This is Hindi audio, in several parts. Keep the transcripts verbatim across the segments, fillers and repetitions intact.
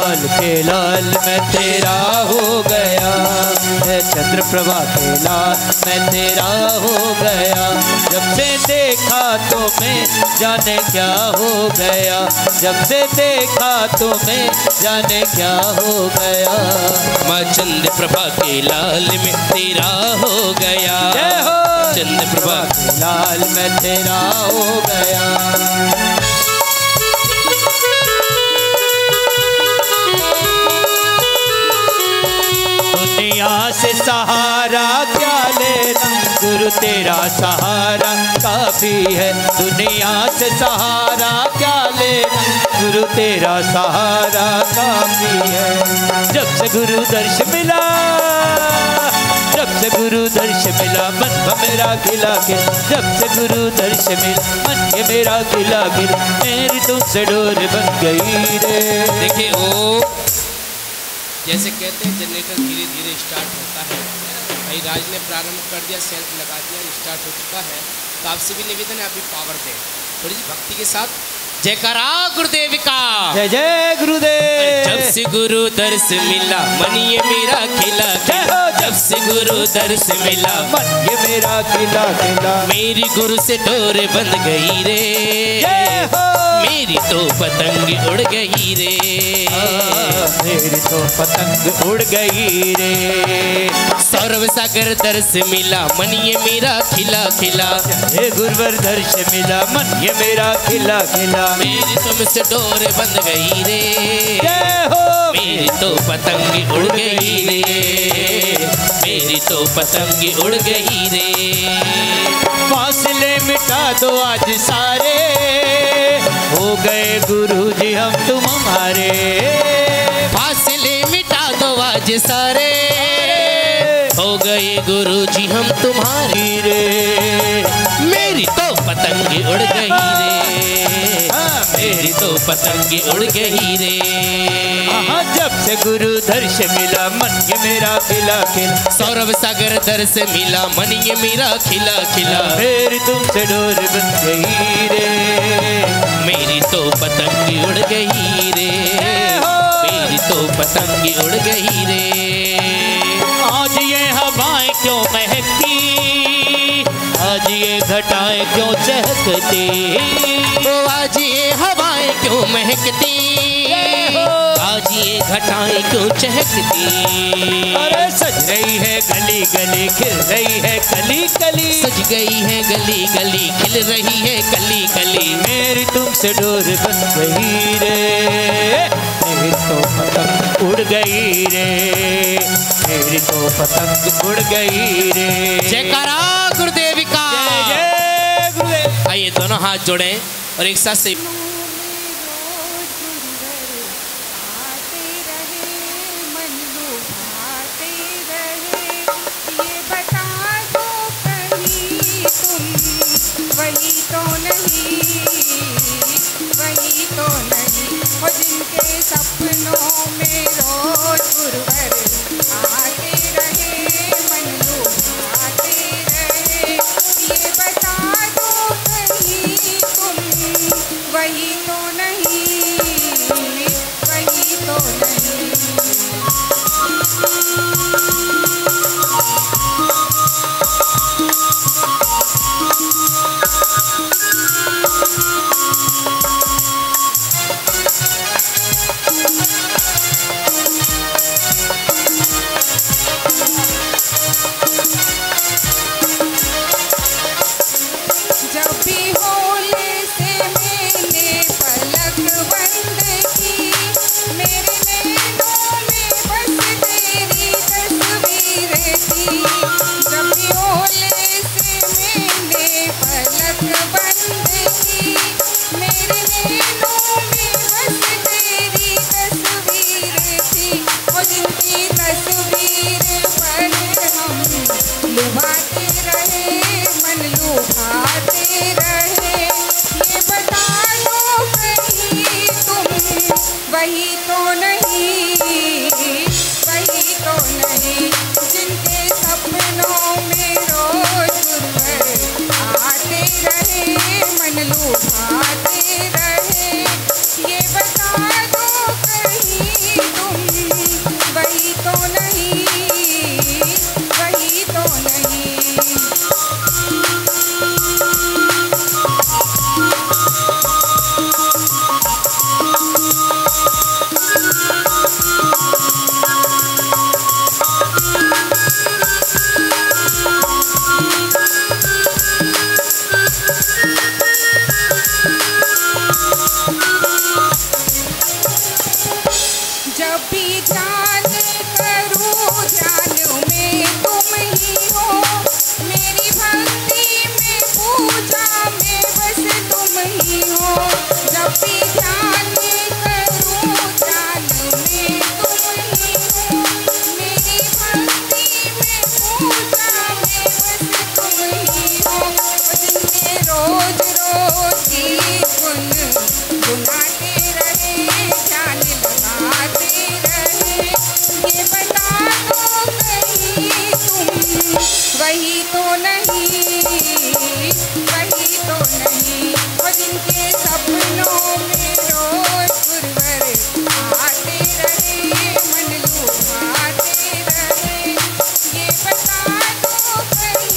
लाल के लाल मैं तेरा हो गया, चंद्रप्रभा के लाल मैं तेरा हो गया। जब से देखा तो मैं जाने क्या हो गया, जब से देखा तो मैं जाने क्या हो गया। माँ चंद्रप्रभा के लाल में तेरा हो गया, जय हो चंद्रप्रभा के लाल मैं तेरा हो गया। दुनिया से सहारा क्या लेना, गुरु तेरा सहारा काफी है। दुनिया से सहारा क्या लेना, गुरु तेरा सहारा काफी है। जब से गुरु दर्श मिला, जब से गुरु दर्श मिला मन मेरा खिला खिल, जब से गुरु दर्श मिला मन ये मेरा खिला खिल, मेरी तुमसे डोर बन गई रे। देखिए वो जैसे कहते हैं जनरेटर धीरे धीरे स्टार्ट होता है, भाई राज ने प्रारंभ कर दिया, सेल्फ लगा दिया, स्टार्ट हो चुका है। तो आपसे भी निवेदन है अभी पावर दें थोड़ी सी भक्ति के साथ। जयकारा गुरुदेव का, जय जय गुरुदेव। जब से गुरु दर्श मिला मन ये मेरा खिला खिला, जब से गुरु दर्श मिला मन ये मेरा खिला खिला, मेरी गुरु से डोर बंध गई रे, मेरी तो पतंग उड़ गई रे, मेरी तो पतंग उड़ गई रे। सौरभ सागर दर्श मिला मन ये मेरा खिला खिला, हे गुरुवर दर्श मिला मन ये मेरा खिला खिला, मेरी तुमसे डोर बंध गई रे, जय हो मेरी तो पतंग उड़ गई रे, मेरी तो पतंग उड़ गई रे। फासले मिटा दो आज सारे, हो गए गुरु जी हम तुम हमारे। फासले मिटा दो आज सारे, हो गए गुरु जी हम तुम्हारी रे, मेरी तो पतंग उड़ गई रे, मेरी तो पतंग उड़ गई रे। हाँ, जब से गुरु दर्श मिला मन ये मेरा खिला खिला, सौरभ सागर दर्श मिला मन ये मेरा खिला खिला, मेरी तुमसे डोर बन गई रे, मेरी तो पतंग उड़ गई रे, मेरी तो पतंग उड़ गई रे। आज ये हवाएं क्यों महकती, आज ये घटाएं क्यों चहकती, तो आज ये हवाएं क्यों महकती, आज ये घटाएं क्यों चहकती। अरे सज रही है गली गली खिल रही है कली कली, सज गई है गली गली खिल रही है कली कली, मेरी तुमसे डोर बन गई रे, मेरी तो पतंग उड़ गई रे, मेरी तो पतंग उड़ गई रे। जयकारा गुरुदेव का, जय जय गुरुदेव। आइए दोनों हाथ जोड़ें और एक साथ से वही तो नहीं, वही तो नहीं, वो जिनके सपनों में रोज गुरुवर आते रहे, मन लुभाते रहे, ये बता दो कहीं तुम वही तो नहीं, वही तो नहीं। वही तो नहीं, वही तो नहीं, जिनके सपनों में रोज गुरुवर आते रहे, मन लुभाते रहे, ये बता दो कहीं वही तो नहीं, वही तो नहीं, और जिनके सपनों में रोज गुरुवर आते रहे, मन लुभाते रहे, ये बता दो कहीं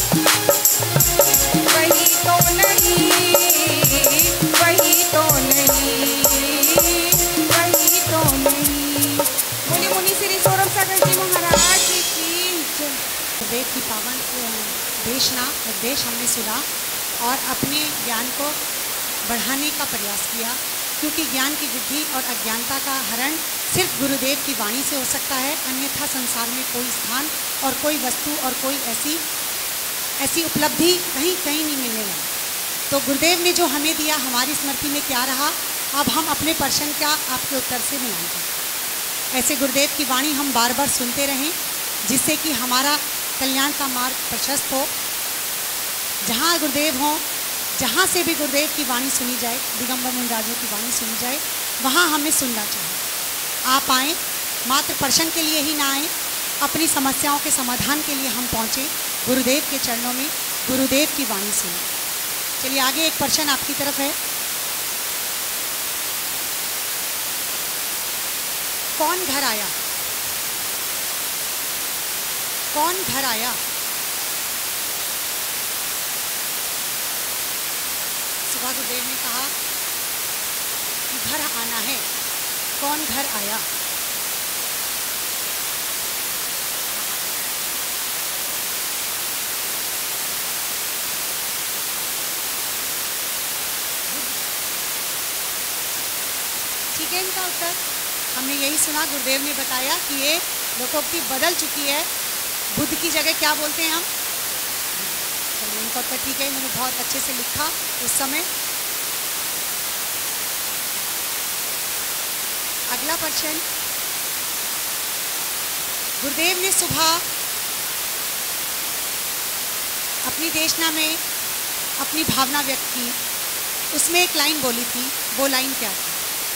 वही तो नहीं, वही तो नहीं, वही तो नहीं। बोले मुनि श्री सौरभ सागर जी महाराज की जय। वेद की पावन देशना उपदेश हमने सुना और अपने ज्ञान को बढ़ाने का प्रयास किया, क्योंकि ज्ञान की वृद्धि और अज्ञानता का हरण सिर्फ गुरुदेव की वाणी से हो सकता है, अन्यथा संसार में कोई स्थान और कोई वस्तु और कोई ऐसी ऐसी उपलब्धि कहीं कहीं नहीं मिलने वाली। तो गुरुदेव ने जो हमें दिया, हमारी स्मृति में क्या रहा, अब हम अपने प्रश्न का आपके उत्तर से मिलाएंगे। ऐसे गुरुदेव की वाणी हम बार बार सुनते रहें, जिससे कि हमारा कल्याण का मार्ग प्रशस्त हो। जहाँ गुरुदेव हों, जहाँ से भी गुरुदेव की वाणी सुनी जाए, दिगंबर मुनिराजों की वाणी सुनी जाए, वहाँ हमें सुनना चाहिए। आप आएँ, मात्र प्रश्न के लिए ही ना आएँ, अपनी समस्याओं के समाधान के लिए हम पहुँचे गुरुदेव के चरणों में, गुरुदेव की वाणी सुने। चलिए आगे एक प्रश्न आपकी तरफ है। कौन घर आया? कौन घर आया? सुबह गुरुदेव ने कहा कि घर आना है, कौन घर आया? ठीक है इनका उत्तर। हमने यही सुना, गुरुदेव ने बताया कि ये लोकोक्ति बदल चुकी है, बुद्ध की जगह क्या बोलते हैं हम? चलिए इनका उत्तर ठीक है, इन्होंने बहुत अच्छे से लिखा उस समय। अगला प्रश्न, गुरुदेव ने सुबह अपनी देशना में अपनी भावना व्यक्त की, उसमें एक लाइन बोली थी, वो लाइन क्या थी?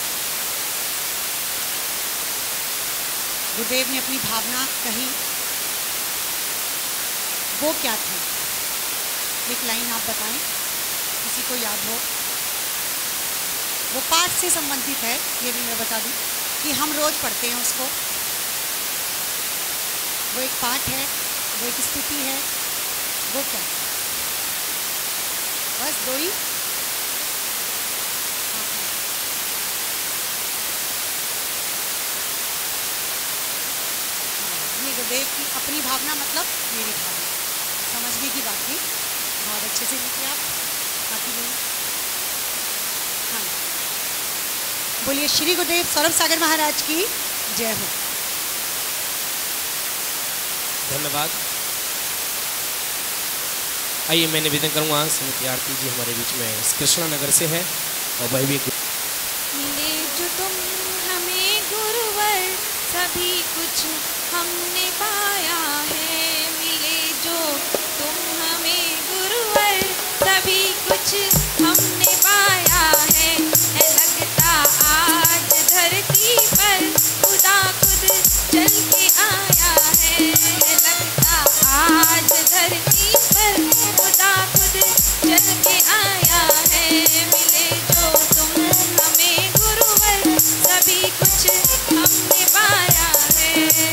गुरुदेव ने अपनी भावना कही, वो क्या थी? एक लाइन आप बताएं, किसी को याद हो। वो पाठ से संबंधित है, ये भी मैं बता दूं कि हम रोज़ पढ़ते हैं उसको। वो एक पाठ है, वो एक स्तुति है, वो क्या? बस दो ही। गुरुदेव की अपनी भावना मतलब मेरी भावना, समझने की बात थी। बहुत अच्छे से लिखिए आप, काफ़ी बोलिए। हाँ, बोलिए श्री गुरुदेव सौरभ सागर महाराज की जय हो। धन्यवाद। आइए मैं निवेदन करूँगा, श्रीमती आरती जी हमारे बीच में कृष्णा नगर से है और वह भी मिले जो तुम हमें गुरुवर, सभी कुछ हमने पाया है। मिले जो तुम हमें गुरुवर, सभी कुछ हमने पाया है। है लगता आज धरती पर खुदा खुद चल के आया है। है लगता आज धरती पर खुदा खुद चल के आया है। मिले जो तुम हमें गुरुवर, सभी कुछ हमने पाया है।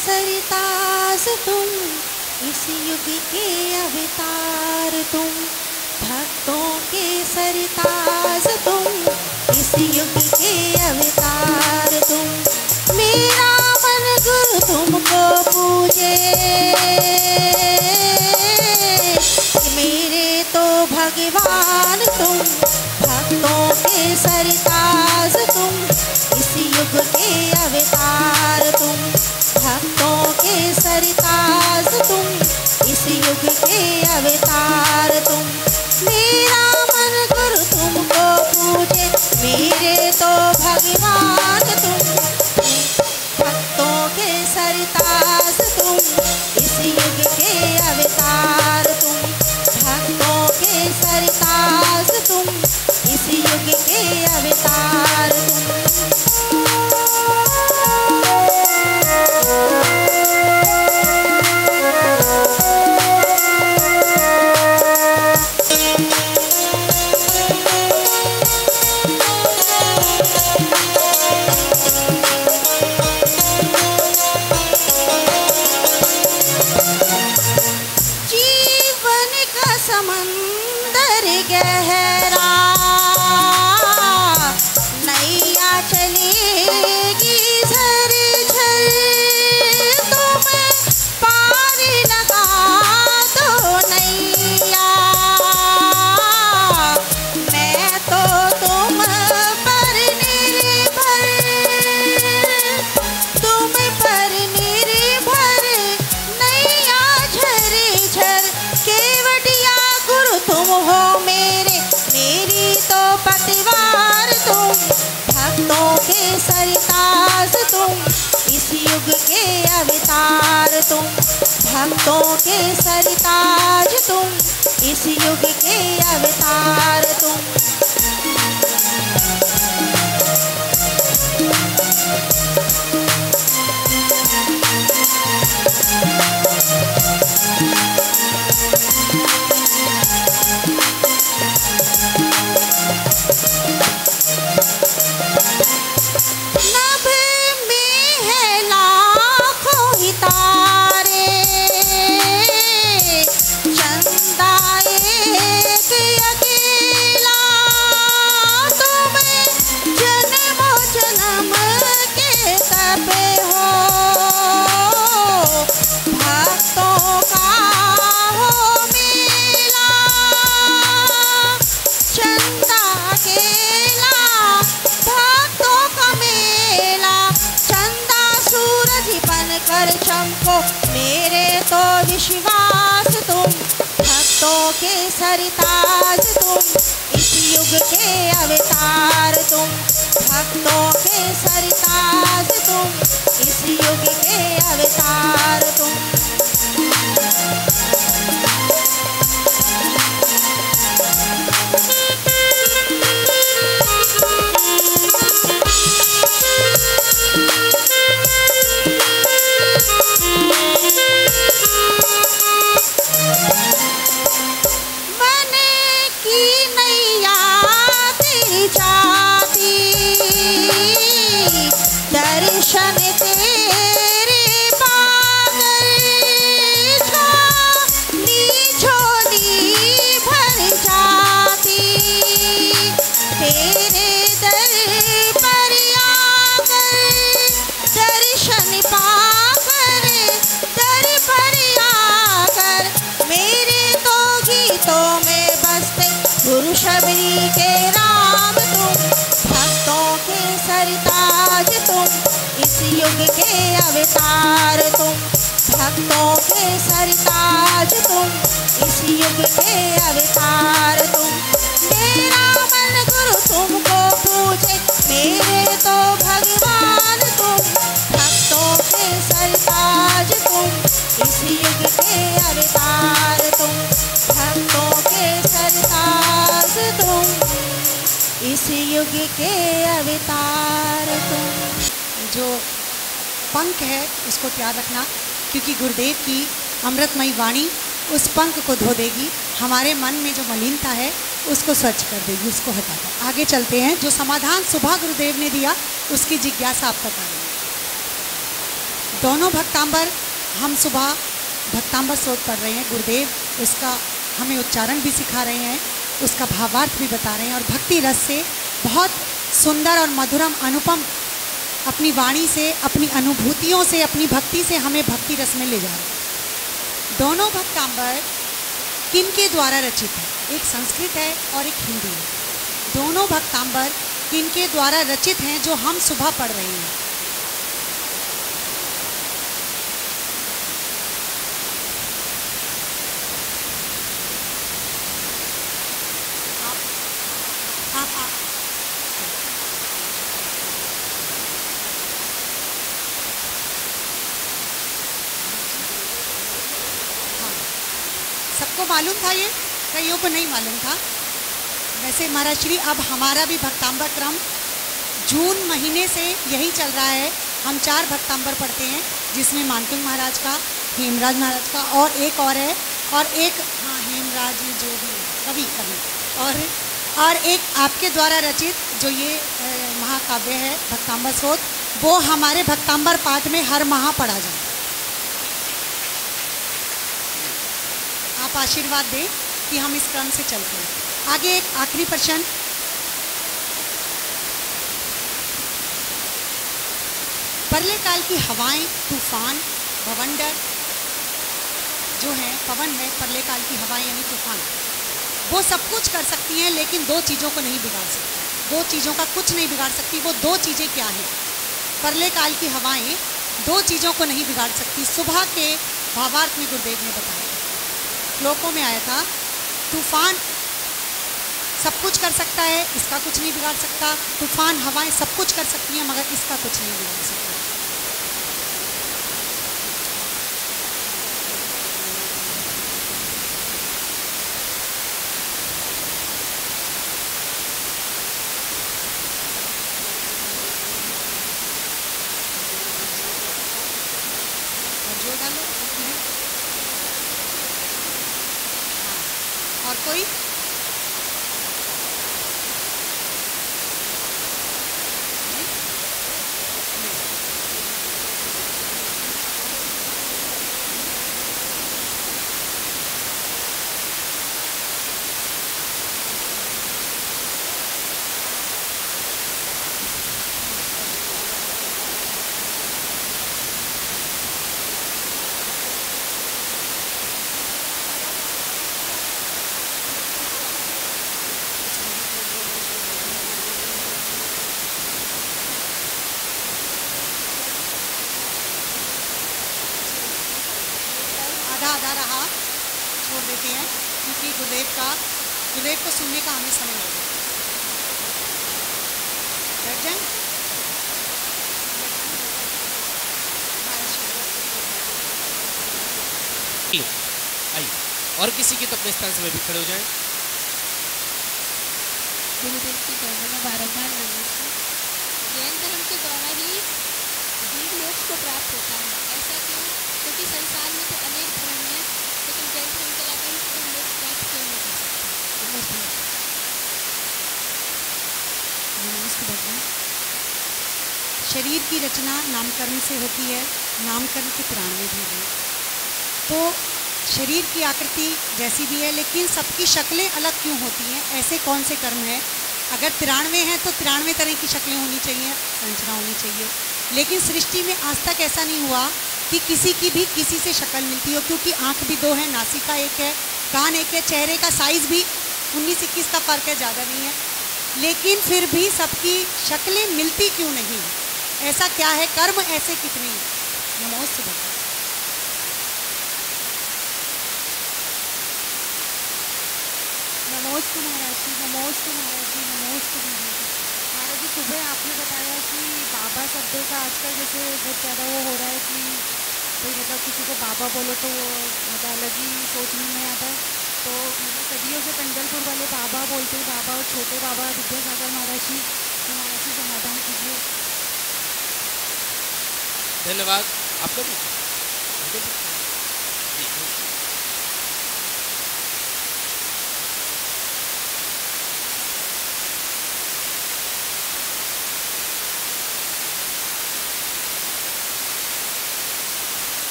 सरिताज तुम, इस युग के अवतार तुम। भक्तों के सरिताज तुम, इस युग के अवतार तुम। मेरा मन गुरु तुमको पूजे, मेरे तो भगवान तुम। भक्तों के सरिताज तुम, इस युग के अवतार तुम। भक्तों के सरिताज तुम, इस युग के अवतार तुम। मेरा मन गुरु तुमको पूजे, मेरे तो भगवान तुम। भक्तों के सरिताज तुम, इस युग के अवतार तुम। भक्तों के सरिताज तुम, इस युग के अवतार तुम। जीवन का समंदर गहरा, नैया चलेगी झर झर। तुम्हें पार लगा दो नैया, मैं तो तुम पर निर्भर। तुम पर निर्भर नैया झर झर। केवटिया गुरु तुम हो मेरे, मेरी तो पतवार तुम। भक्तों के सरिताज तुम, इस युग के अवतार तुम। भक्तों के सरिताज तुम, इस युग के अवतार तुम। नभ में है लाखों ही तारे, चंदा एक अकेला। तुम्हें जन्मों जन्म के तप हो, भक्तों का हो मेला। चंदा अकेला, भक्तों का मेला। चंदा सूरज बनकर चमको, मेरे तो विश्वास तुम। भक्तों के सरिताज तुम, इस युग के अवतार तुम। भक्तों के सरिताज तुम, इस युग के अवतार तुम। मन की नैया तेरी जाती, दर्शन तेरे पागल। झोली झोली भर जाती, तेरे दर पर आकर। दर्शन पाकर दर पर आकर, मेरे तो गीतों में बसते गुरु शबरी के राम तुम। भक्तों के सरिताज तुम, इस युग के अवतार तुम। भक्तों के सरिताज तुम, इस युग के अवतार तुम। मेरा मन गुरु तुमको पूजे, मेरे तो भगवान तुम। भक्तों के सरिताज तुम, इस युग के अवतार तुम। भक्तों के सरिताज तुम, इस युग के अवतार तुम। जो पंख है उसको त्याग रखना, क्योंकि गुरुदेव की अमृतमयी वाणी उस पंख को धो देगी, हमारे मन में जो मलिनता है उसको स्वच्छ कर देगी, उसको हटा कर। आगे चलते हैं। जो समाधान सुबह गुरुदेव ने दिया उसकी जिज्ञासा आप तक आ रही है। दोनों भक्तांबर हम सुबह भक्तांबर स्तोत्र पढ़ रहे हैं। गुरुदेव उसका हमें उच्चारण भी सिखा रहे हैं, उसका भावार्थ भी बता रहे हैं और भक्ति रस से बहुत सुंदर और मधुरम अनुपम अपनी वाणी से, अपनी अनुभूतियों से, अपनी भक्ति से हमें भक्ति रस में ले जा रहे हैं। दोनों भक्तांबर किन के द्वारा रचित है? एक संस्कृत है और एक हिंदी है। दोनों भक्तांबर किन के द्वारा रचित हैं जो हम सुबह पढ़ रहे हैं? आप, आप, आप सबको मालूम था ये? कईयों को नहीं मालूम था। वैसे महाराज श्री अब हमारा भी भक्तांबर क्रम जून महीने से यही चल रहा है। हम चार भक्तांबर पढ़ते हैं, जिसमें मानतुंग महाराज का, हेमराज महाराज का और एक और है, और एक हाँ हेमराज जो भी कवि कवि और और एक आपके द्वारा रचित जो ये महाकाव्य है भक्तांबर स्तोत्र, वो हमारे भक्तांबर पाठ में हर माह पढ़ा जाए। आप आशीर्वाद दें कि हम इस क्रम से चलते हैं। आगे एक आखिरी प्रश्न, परले काल की हवाएं, तूफान, भवंडर जो है, पवन है, परले काल की हवाएं यानी तूफान, वो सब कुछ कर सकती हैं लेकिन दो चीज़ों को नहीं बिगाड़ सकती। दो चीज़ों का कुछ नहीं बिगाड़ सकती। वो दो चीज़ें क्या हैं? परले काल की हवाएं दो चीज़ों को नहीं बिगाड़ सकती। सुबह के भावार्थ में गुरुदेव ने बताया, श्लोकों में आया था, तूफान सब कुछ कर सकता है, इसका कुछ नहीं बिगाड़ सकता। तूफान, हवाएं सब कुछ कर सकती हैं मगर इसका कुछ नहीं बिगाड़ सकता। जोर डालो। और कोई? आधा आधा रहा, छोड़ देते हैं क्योंकि गुरुदेव का गुरुदेव को सुनने का हमें समय होगा। बैठ जाएं। आइए, और किसी की तो अपने स्थान से भी खड़े हो जाएं। गुरुदेव की चरणों में बारंबार नमस्कार। जैन धर्म के द्वारा ही जीव मोक्ष को प्राप्त होता है। ऐसा क्यों? क्योंकि संसार में तो अनेक धर्म हैं, लेकिन जैन धर्म के लाकर हम मोक्ष प्राप्त क्यों नहीं कर सकते? शरीर की रचना नामकरण से होती है, नामकरण के तिरानवे भेद हैं। तो शरीर की आकृति जैसी भी है, लेकिन सबकी शक्लें अलग क्यों होती हैं? ऐसे कौन से कर्म हैं? अगर तिरानवे हैं तो तिरानवे तरह की शक्लें होनी चाहिए, संरचना होनी चाहिए। लेकिन सृष्टि में आज तक ऐसा नहीं हुआ कि किसी की भी किसी से शक्ल मिलती हो, क्योंकि आँख भी दो है, नासिका एक है, कान एक है, चेहरे का साइज़ भी उन्नीस इक्कीस का फ़र्क है, ज़्यादा नहीं है। लेकिन फिर भी सबकी शक्लें मिलती क्यों नहीं? ऐसा क्या है? कर्म ऐसे कितने हैं? नमोस्तु भगवान। नमोस्तु महाराज जी, नमोस्तु महाराज जी, नमोस्तु महाराज जी। महाराज जी, सुबह आपने बताया कि बाबा शब्द का आजकल जैसे बहुत ज़्यादा वो हो रहा है कि कोई मतलब किसी को बाबा बोलो तो वो मतलब अलग ही सोचने में आता है। तो मतलब सदियों से कंजलपुर वाले बाबा बोलते हैं, बाबा और छोटे बाबा विद्यासागर महाराज जी, तो महाराज जी समाधान कीजिए। धन्यवाद आपका भी।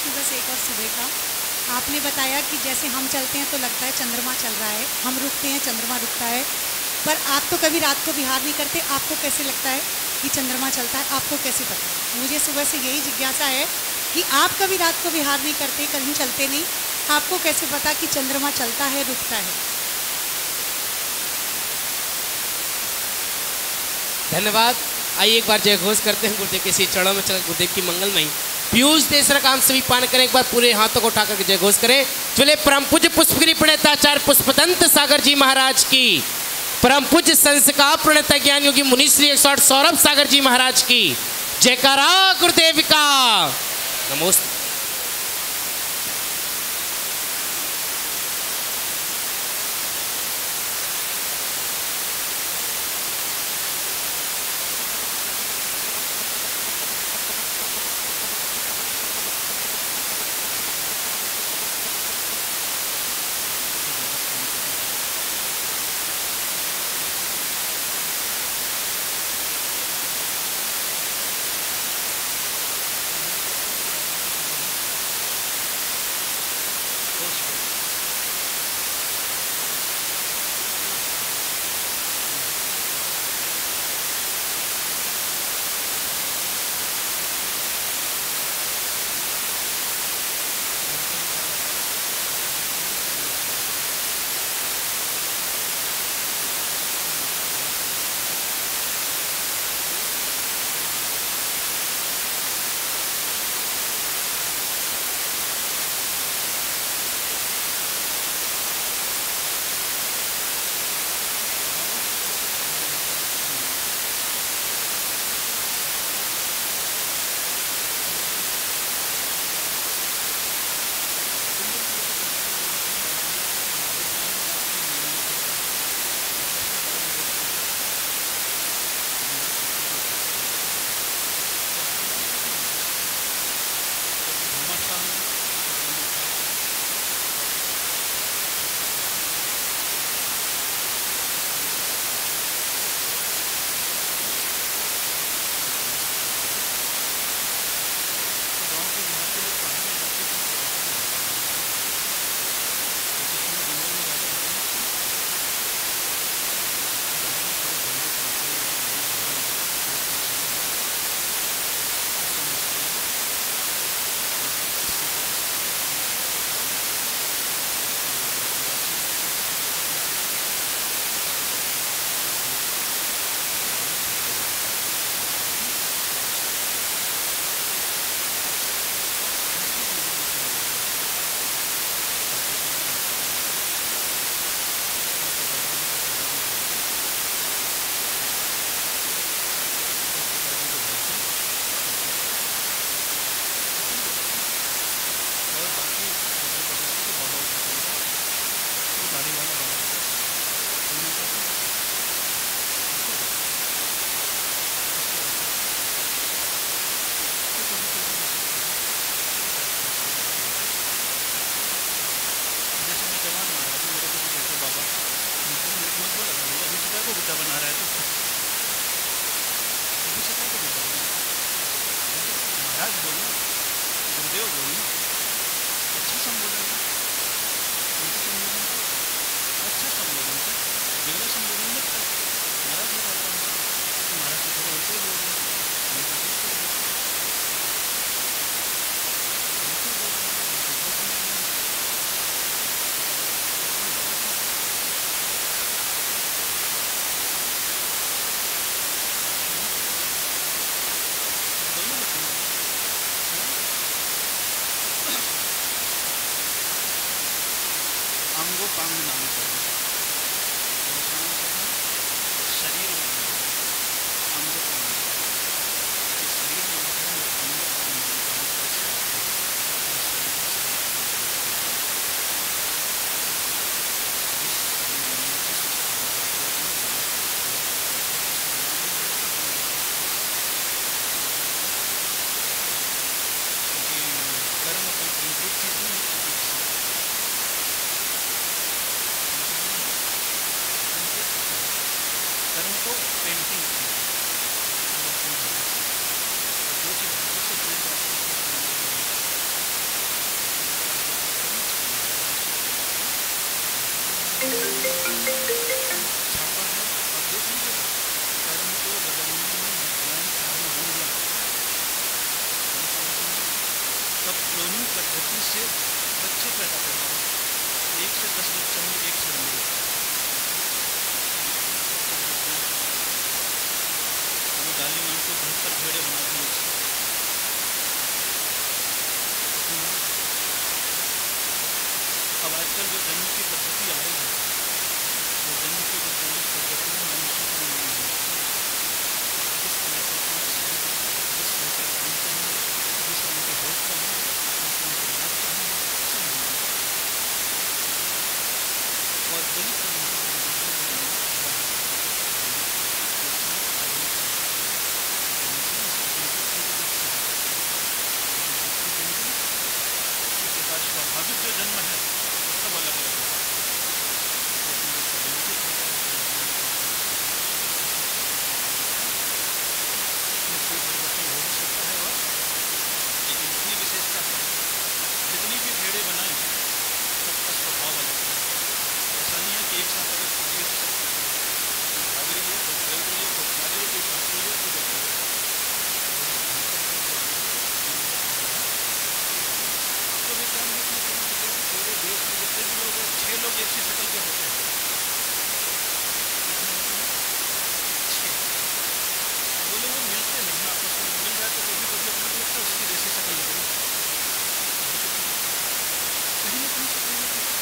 प्रश्न बस एक और सुबह का। आपने बताया कि जैसे हम चलते हैं तो लगता है चंद्रमा चल रहा है, हम रुकते हैं चंद्रमा रुकता है, पर आप तो कभी रात को विहार नहीं करते, आपको कैसे लगता है कि चंद्रमा चलता है? आपको कैसे पता? मुझे सुबह से यही जिज्ञासा है कि आप कभी रात को विहार नहीं करते, कहीं चलते नहीं, आपको कैसे पता कि चंद्रमा चलता है रुकता है? धन्यवाद। आइए एक बार जय घोष करते हैं गुरुदेव के श्री चरणों में चल गुरुदेव की मंगलमयी पीयूष देशरा काम सभी पान करें। एक बार पूरे हाथों को उठाकर जय घोष करें। चले परम पूज्य पुष्पगिरी प्रणेताचार्य पुष्पदंत सागर जी महाराज की, परम पूज्य संस्कार प्रणेता ज्ञान योगी मुनिश्री एक सौ आठ सौरभ सागर जी महाराज की जयकारा गुरुदेव का नमोस्तु। कर्म कोई एक चीज नहीं है, क्लोनिंग पद्धति से बच्चे पैदा कर रहा है। एक से दस बच्चों में एक से नंबर वो डाली माँ को बहत्तर भेड़े बना दी एक से। अब आजकल जो जन्म की पद्धति आ रही है, तो जन्म की वैज्ञानिक पद्धति में मनुष्य का नाम है किस तरह से पाँच साल दस साल का टाइम चाहिए, जिस रंग के होठ चाहिए, जिस रंग के नाक चाहिए, सब मिल और दलित तरीके से विदेशों में बनना हुआ है। ये सब आधुनिक पेंसिल से पेंसिल की वजह से उसकी पेंसिल उसी के बाद स्वाभाविक जो जन्म है वो सब अलग अलग है। लेकिन जो टैलेंटेड होता है उसमें कोई परिवर्तन हो भी सकता है। और लेकिन इतनी विशेषता है, जितनी भी भेड़ें बनाएं सबका स्वभाव अलग है। ऐसा नहीं है कि एक साथ अगर खड़ी है तो सब कोई भाग रही है, कोई खेल रही है, कोई खा रही है, कोई काट रही है, कोई बैठी है। तो वैज्ञानिक ने प्रमाण किया कि पूरे देश में जितने भी लोग हैं छः लोग एक सी शक्ल के होते हैं। कितने होते हैं? छः। बोले वो मिलते नहीं हैं आपस में, मिल जाए तो कभी कभी अपने को लगता है उसकी जैसी शक्ल लग रही है। कहीं ना कहीं से कहीं ना कहीं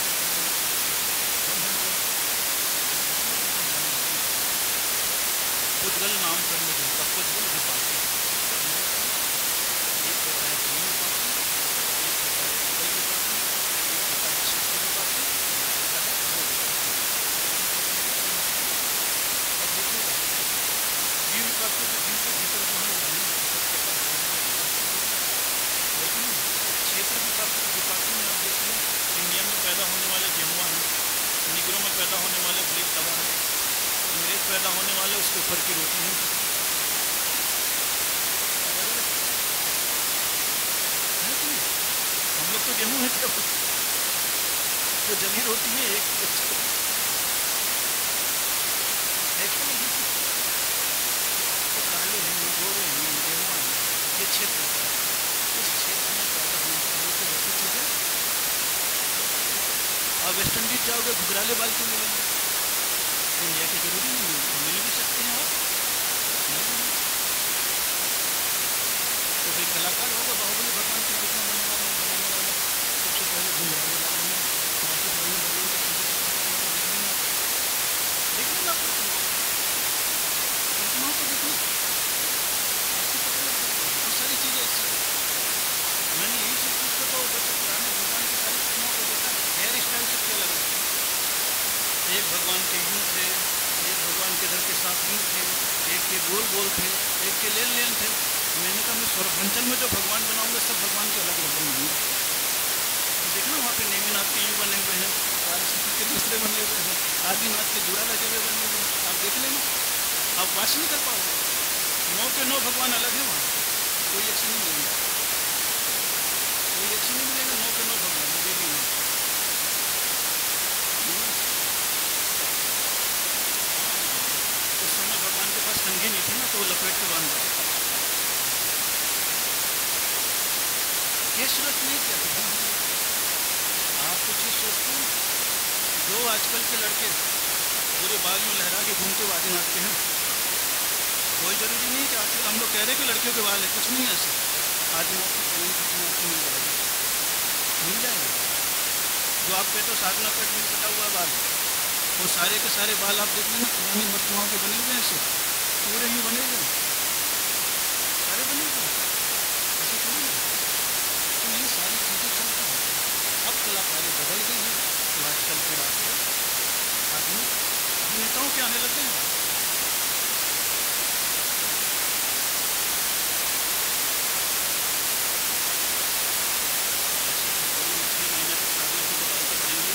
पुद्गल नामकरण देता, पुद्गल विपाकी। एक होता है जीव विपाकी, एक होता है पुद्गल विपाकी, एक होता है क्षेत्र विपाकी, एक होता है वो विपाकी। अब देखिएगा जीव विपाकी तो जीव के भीतर जो है वो जीव सबके पास है कि नहीं। क्षेत्र विपाकी विपाकी में आप देखिए इंडिया में पैदा होने वाले गेहुआ हैं, निगरों में पैदा होने वाले ब्लैक तवा है, अंग्रेज पैदा होने वाले उसके ऊपर की रोटी है। अलग अलग है कि नहीं। हम लोग तो गेहूँ है केवल, वो जली रोटी है एक है कि नहीं। तो काले हैं, गोरे हैं, गेहुआ हैं, ये क्षेत्र है। इस क्षेत्र में पैदा होने के लिए तो वैसी चीज़ें। आप वेस्ट इंडीज जाओगे घुघराले बाल क्यों मिलेंगे? इंडिया की जरूरी नहीं है, मिल भी सकते हैं और नहीं भी मिल सकते। तो कोई कलाकार होगा बाहुबली भगवान की प्रतिमा बनाने वाला बनाने वाला सबसे पहले घुघराले बाल बने, बाकी बाल में लगे तो सीधे सीधे देख लेना, देख लेना प्रतिमाओं को देखना, आपको पता लग जाएगा। बहुत सारी चीज़ें ऐसी हैं। मैंने यही सब चीज़ को तो बच्चे पुराने भगवान की सारी प्रतिमाओं को देखा, हेयर स्टाइल सबके अलग अलग। एक भगवान के यूँ थे, एक भगवान के इधर के साथ यूँ थे, एक के गोल गोल थे, एक के लेन लेन थे। मैंने कहा मैं सौरभंचल में जो भगवान बनाऊंगा सब भगवान के अलग अलग बनवाऊंगा। तो देखना वहाँ पे नेमिनाथ के यूँ बने हुए हैं, कालीनाथ के दूसरे बने हुए हैं, आदिनाथ के जुड़ा लगे हुए बने हुए हैं। आप देख लेना, आप वाच नहीं कर पाओगे। नौ के नौ भगवान अलग हैं वहाँ, कोई एक से नहीं मिलेंगे, कोई एक से नहीं मिलेंगे। नौ के नौ भगवान देवी में उस समय भगवान के पास कंघी नहीं थी ना, तो वो लपेट के बांध देते। कैशलेस नहीं किया था। आप तो चीज़ सोचते हैं जो आजकल के लड़के पूरे बाल में लहरा के घूमते हुए आदिनाथ के हैं, कोई ज़रूरी नहीं कि आजकल हम लोग कह रहे हैं कि लड़कियों के बाल है, कुछ नहीं है ऐसा। आदिनाथ की पुरानी प्रतिमा आपको मिल जाएगी, मिल जाएगी। जो आप कहते हो साधना पेट में कटा हुआ बाल, वो सारे के सारे बाल आप देख लेना पुरानी प्रतिमाओं के बने हुए हैं, ऐसे पूरे ही बने हुए हैं, सारे बने हुए हैं, ऐसे थोड़ी है। तो ये सारी चीज़ें चलती हैं। अब कलाकारी बदल गई है, तो आजकल फिर आपको आदमी अभिनेताओं के आने लगे हैं। छः महीने तक सात लड़की के बाल तो बढ़ेंगे।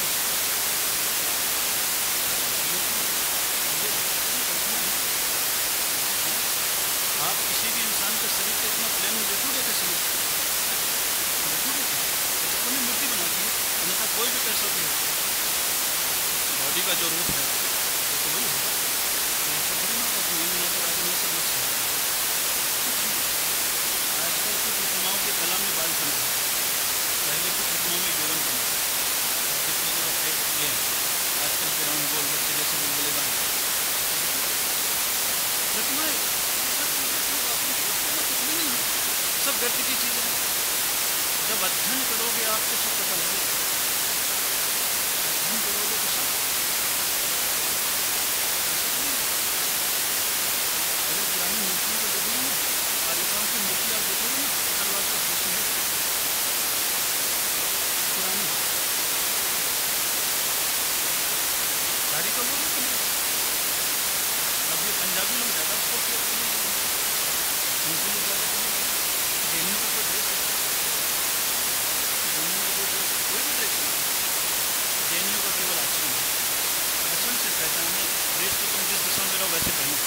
आप किसी भी इंसान का शरीर के इतना प्लेन में देखोगे क्या? शरीर देखोगे क्या? ठाकुर ने मूर्ति बना दी है, अन्यथा कोई भी कैसा भी हो, बॉडी का जो रूप है वो तो वही होगा। ऐसा थोड़ी ना होगा कि नहीं ना तो आज में सब मिक्स है, कुछ नहीं। आजकल की प्रतिमाओं की कला में बाल कम है। सब व्यर्थ की चीज़ें हैं। जब अध्ययन करोगे आपको सब पता लगेगा। अध्ययन करोगे तो सब अगर पुरानी मूर्तियों को देखोगे ना, कालिकाओं की मूर्ति आप देखोगे ना, तलवार का प्रश्न है पुरानी साड़ी का वो भी नहीं। अब ये पंजाबी लोग ज़्यादा उसको उपयोग करने लगे, उनके लिए ज़्यादा करने लगे। जैनियों का कोई ड्रेस है, जैनियों का कोई ड्रेस कोई भी ड्रेस नहीं, जैनियों का केवल आचरण है। आचरण से पहचान है। ड्रेस तो तुम जिस दिशा में रहो वैसे पहनो,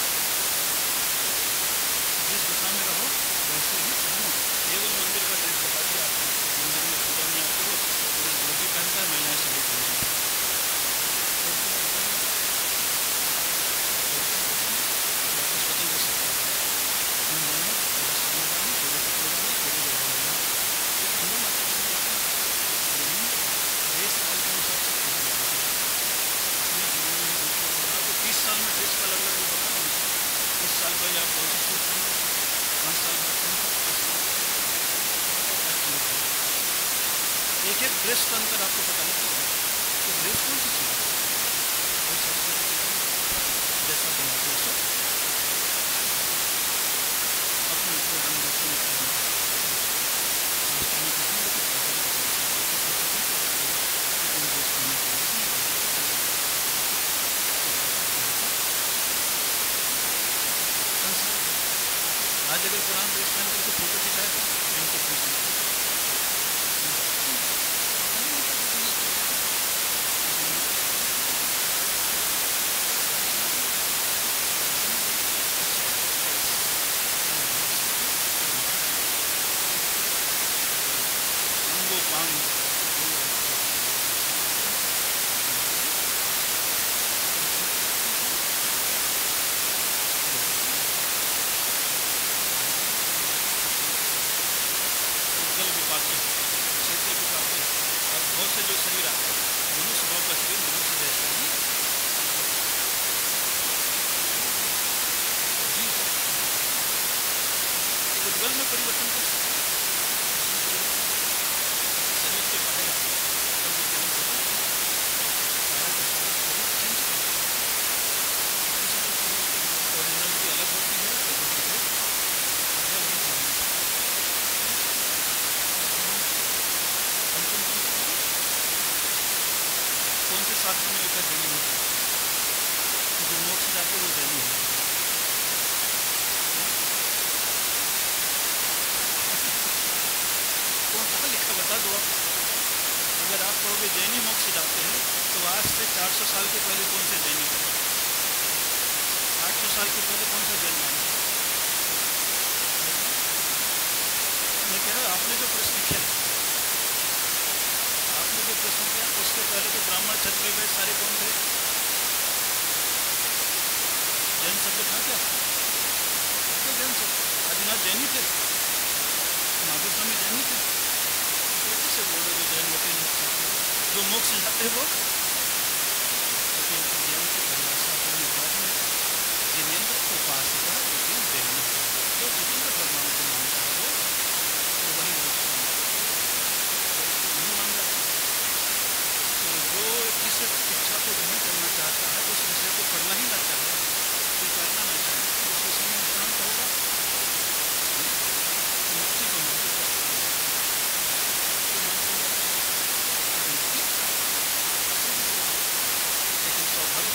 जिस दिशा में रहो वैसे ही पहनो। केवल मंदिर का ड्रेस बता दिया आपको, मंदिर में पूजा में आते हो पुरुष धोती पहनता है, महिलाएं साड़ी पहनती हैं। स्वतंत्र सत्ता है, तुम जानो तेरा सामने जानो तेरे कपड़े जानो तेरे व्यवहार जानो, ये खंडन माता की बात है। ड्रेस काल के अनुसार सब कुछ है। अपने जीवन में ही देखो, आपको तीस साल में ड्रेस का अलग अलग रूप बता दूँ। तीस साल पहले आप कौन सा सूट पहनते थे, पाँच साल बाद कौन सा, दस साल एक एक ड्रेस का अंतर आपको पता लग जाएगा कि ड्रेस कौन सी चीज़ है। कोई शास्त्र की चीज़ नहीं, जैसा बनाते हो सब अपने अपने रंग रूपों में पहनते हैं। शास्त्र में किसी ने कुछ ऐसा नहीं बताया, शास्त्र की चर्चा करते हैं कि तुम ड्रेस पहनने के लिए नहीं संसार है। आज अगर पुराना ड्रेस पहन करके फोटो खिंचाए तो इनको पूछ लीजिए। अंगो पांग उद्गल विपाके क्षेत्र विपाके और बहुत से जो शरीर आते हैं, मनुष्य भाव का शरीर मनुष्य जैसा ही जी उद्गल में परिवर्तन कर सकते हैं। शरीर के बाहर आते हैं और विज्ञान होता है सारा का सारा शरीर चेंज कर देता है। ओरिजिनलिटी अलग होती है, डुप्लीकेट उद्गल ही जीवन है। अंतिम पंक्ति कौन से शास्त्र में लिखा जैनी होता है, जो मोक्ष जाते वो जैनी होते हैं। कहाँ लिखा बता दो आप। अगर आप कहोगे जैनी मोक्ष जाते हैं तो आज से चार सौ साल के पहले कौन से जैनी थे, आठ सौ साल के पहले कौन सा जैन माना। मैं कह रहा हूँ आपने जो प्रश्न किया है, आपने जो प्रश्न किया उसके पहले तो ब्राह्मण क्षत्रिय वैश्य सारे कौन थे। जैन शब्द था क्या, तो जैन शब्द आदिनाथ जैनी थे, महावीर स्वामी जैनी थे। कैसे से बोल रहे जैन होते मोक्ष जाते, जो मोक्ष जाते वो तो जैन की परिभाषा अपने बाद में जिनेन्द्र उपासका इति जैन, जो जितेंद्र भगवान को मानता है वो तो वही मोक्ष जाता है। और इसको नहीं मान रहा है तो जो जिस इच्छा को ग्रहण करना चाहता है उस विषय को पढ़ना ही ना चाहे, स्वीकारना ना चाहे तो उस विषय में इंसान कहेगा मुक्ति को मान के क्या करेंगे, तो मान के मुक्ति लेकिन सौभाग्य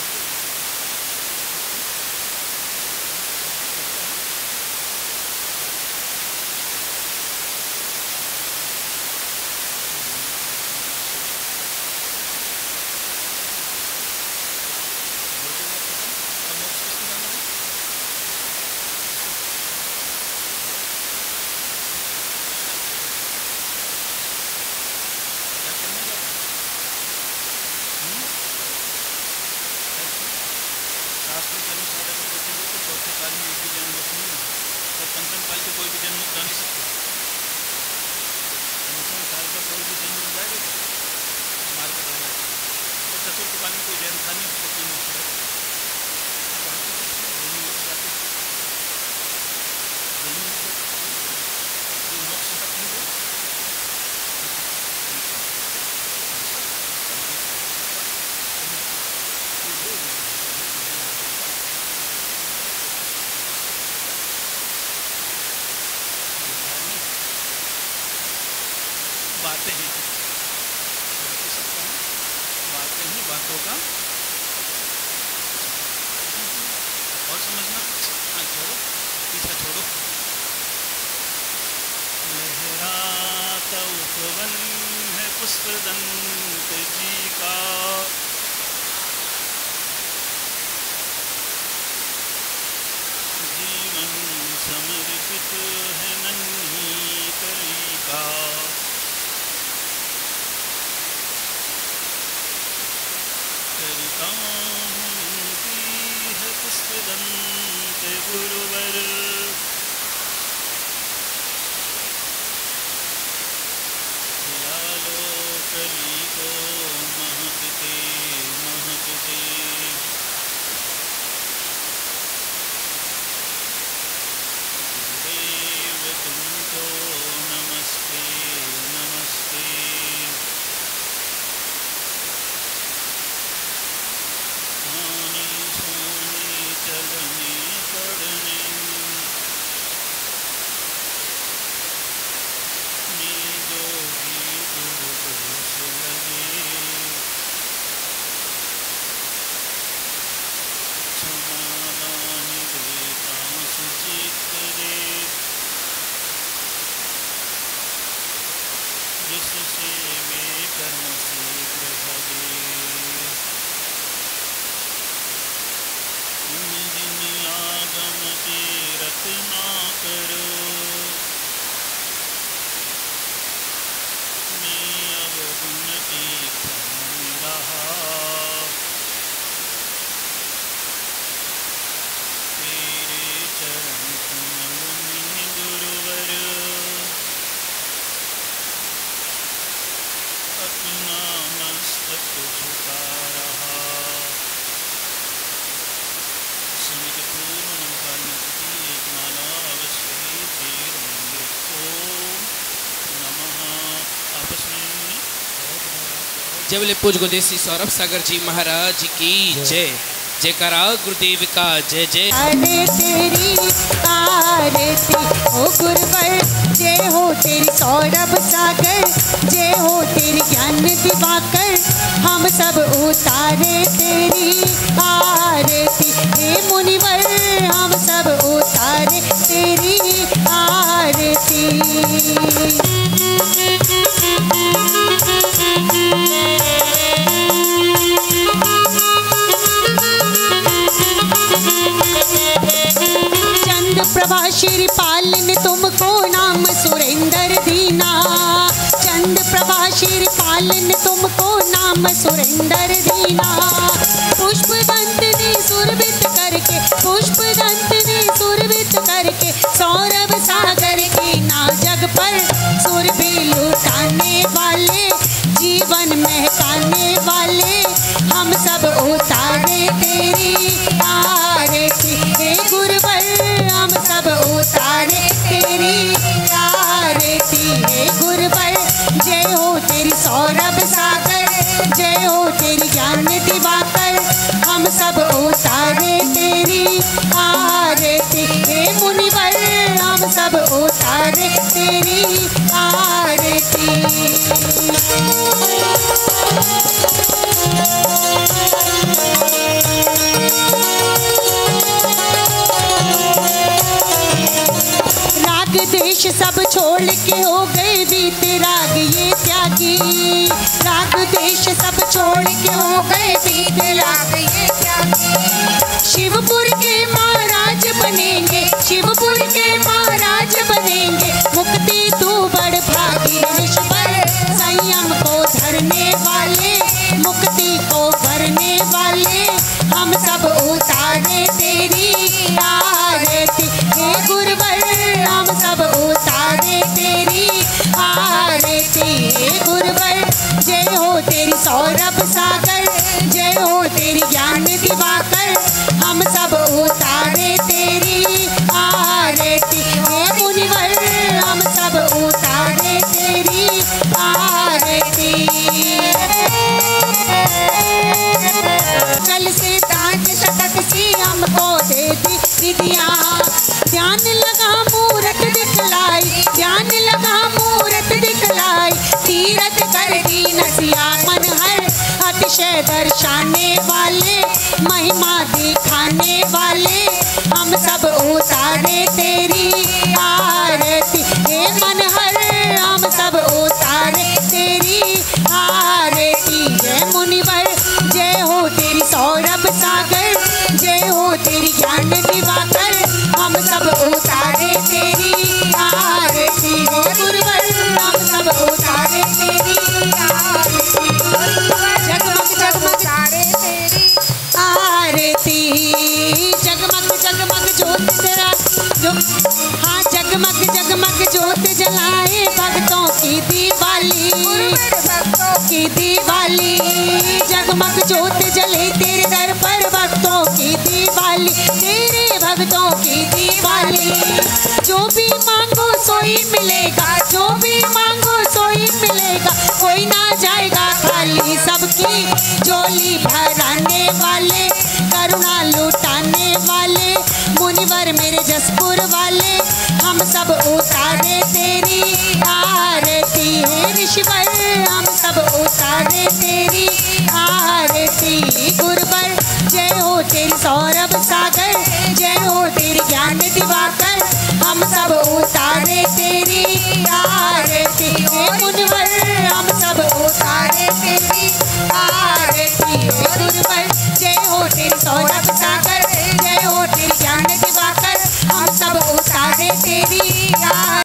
शास्त्र के अनुसार अगर देखेंगे तो चौथे काल में एक भी जन्म मुक्त नहीं है और पंचम काल के कोई भी जन्म मुक्त जा नहीं सकते। पंचम काल का कोई भी जन्म रुक जाएगा क्या, मार के बाहर आएगा। तो चतुर्थ काल में कोई जैन था नहीं तो कोई मोक्ष जाता, जैनी मोक्ष जाते जैनी मोक्ष जाते बातें हैं, सकता है बातें ही बातों का और समझना कुछ। हाँ छोड़ो, पीछा छोड़ो। लहराता उपवन है पुष्पदंत जी का, जीवन समर्पित है नन्ही कली का। करता हूँ विनती है पुष्पदंत गुरुवर, लालो कली को महकते महकते। गुरुदेव तुमको नमस्ते नमस्ते। आने सोने चलने पड़ने में जो भी दुर्दोष लगे, क्षमादान देता सुचित दे, जिससे वे कर्म शीघ्र भगे। उन दिन आगम तीरथ ना करो, मैं अब उनकी क्षण रहा। तेरे चरण कमल में गुरुवर, अपना मस्तक झुका रहा। समय के पूर्व नमकाल में स्थिति एक माला अवश्य ही तीर होंगे। ओम नमः। आपस में जय बोले पूज गोदेसी सौरभ सागर जी महाराज की जय। जयकारा गुरुदेव का जय जय। अरे तेरी आरती हो गुरुवर, जय हो तेरी सौरभ सागर, जय हो तेरी ज्ञान दिवाकर, हम सब उतारे तेरी आरती। हे मुनिवर हम सब उतारे तेरी आरती। चंद प्रभा श्री पालन तुमको नाम सुरेंद्र दीना, चंद प्रभा श्री पालन तुमको नाम सुरेंद्र दीना। पुष्प दंत ने सुरभित करके, पुष्प दंत ने सुरभित करके, सौरभ सागर की ना जग पर सुरभि लुटाने वाले, जीवन महकाने वाले, हम सब उतारे तेरी आरती। हे गुरुवर हम सब उतारे तेरी आरती। हे गुरुवर जय हो तेरी सौरभ सागर, जय हो तेरी ज्ञान दिवाकर, हम सब उतारे तेरी आरती। हे मुनिवर हम सब उतारे तेरी आरती। राग देश सब छोड़ के हो गए वीतराग ये त्यागी, राग देश सब छोड़ के हो गए वीतराग ये त्यागी। शिवपुर के महाराज बनेंगे, शिवपुर के महाराज बनेंगे, मुक्ति तू बड़ भागी ईश्वर, संयम को धरने वाले, मुक्ति को भरने वाले, हम सब उतारे तेरी आरती। हे गुरुवर हम सब उतारे तेरी आरती। हे गुरुवर जय हो तेरी सौरभ सागर, जय हो तेरी ज्ञान दिवाकर, हम सब उतारे तेरी आरती। हे मुनिवर हम सब उतारे तेरी आरती। कल से ताज शतक सी हमको दे दी विधिया, ध्यान लगा मूरत दिखलाई, ध्यान लगा मूरत दिखलाई, तीर दर्शाने वाले, महिमा दिखाने वाले, हम सब उतारे तेरी आरती। हे मनहर हम सब उतारे तेरी आरती। जय मुनिवर जय हो तेरी सौरभ सागर, जय हो तेरी ज्ञान दिवाकर, हम सब उतारे तेरी आरती। हे गुरुवर हम सब उतारे तेरी आरती। जगमग जगमग तारे तेरी आरती, जगमग जगमग ज्योत जला जो, हाँ जगमग जगमग ज्योत जलाए भक्तों की दिवाली, भक्तों की दिवाली। जगमग ज्योत जले तेरे दर पर भक्तों की दिवाली, तेरे भक्तों की दिवाली। जो भी मांगो सोई मिलेगा, जो भी मांगो सोई मिलेगा, कोई ना जाएगा खाली। सबकी झोली भराने वाले, करुणा लुटाने वाले, मुनिवर मेरे जसपुर वाले, हम सब उतारे तेरी आरती। हे ऋषिवर हम सब उतारे तेरी आरती। गुरुवर जय हो तेरी सौरभ सागर, जय हो तेरी ज्ञान दिवाकर, हम सब